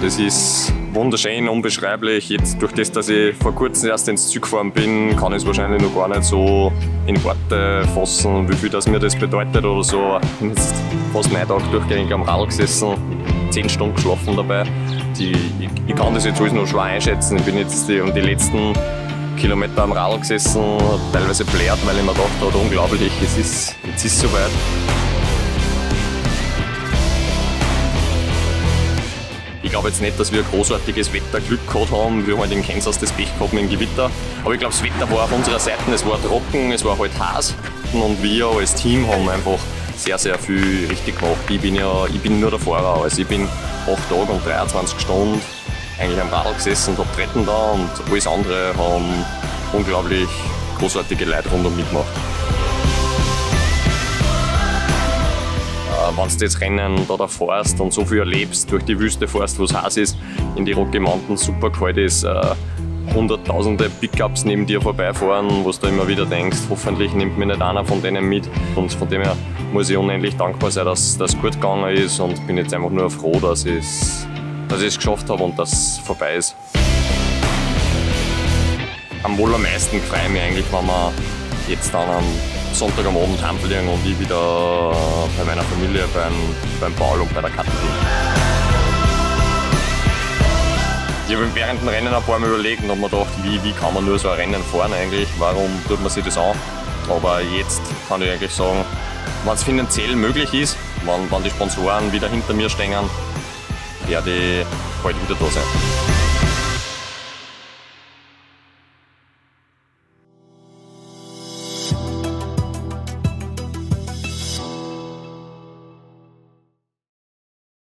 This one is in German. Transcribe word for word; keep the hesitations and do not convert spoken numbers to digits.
Das ist wunderschön, unbeschreiblich. Jetzt durch das, dass ich vor kurzem erst ins Ziel gefahren bin, kann ich es wahrscheinlich noch gar nicht so in Worte fassen, wie viel das mir das bedeutet oder so. Ich bin jetzt fast neun Tage durchgängig am Radl gesessen, zehn Stunden geschlafen dabei. Die, ich, ich kann das jetzt alles noch schwer einschätzen. Ich bin jetzt die, um die letzten Kilometer am Radl gesessen, teilweise blärt, weil ich mir gedacht habe, unglaublich, es ist, jetzt ist es soweit. Ich glaube jetzt nicht, dass wir ein großartiges Wetterglück gehabt haben. Wir haben halt in Kansas das Pech gehabt mit dem Gewitter. Aber ich glaube, das Wetter war auf unserer Seite, es war trocken, es war halt heiß. Und wir als Team haben einfach sehr, sehr viel richtig gemacht. Ich bin ja ich bin nur der Fahrer. Also ich bin acht Tage und dreiundzwanzig Stunden eigentlich am Radl gesessen und habe Tretten da. Und alles andere haben unglaublich großartige Leute rundum mitgemacht. Wenn du jetzt Rennen da, da fährst und so viel erlebst, durch die Wüste fährst, wo es heiß ist, in die Rocky Mountains super kalt ist, äh, hunderttausende Pickups neben dir vorbeifahren, wo du immer wieder denkst, hoffentlich nimmt mich nicht einer von denen mit. Und von dem her muss ich unendlich dankbar sein, dass das gut gegangen ist und bin jetzt einfach nur froh, dass ich es dass ich es geschafft habe und dass es vorbei ist. Am wohl am meisten freue ich mich eigentlich, wenn wir jetzt dann am Sonntag am Abend heimfliegen und ich wieder bei meiner Familie, beim, beim Paul und bei der Kathi bin. Ich habe während dem Rennen ein paar Mal überlegt und habe mir gedacht, wie, wie kann man nur so ein Rennen fahren eigentlich, warum tut man sich das an? Aber jetzt kann ich eigentlich sagen, wenn es finanziell möglich ist, wenn, wenn die Sponsoren wieder hinter mir stehen, werde ich bald wieder da sein.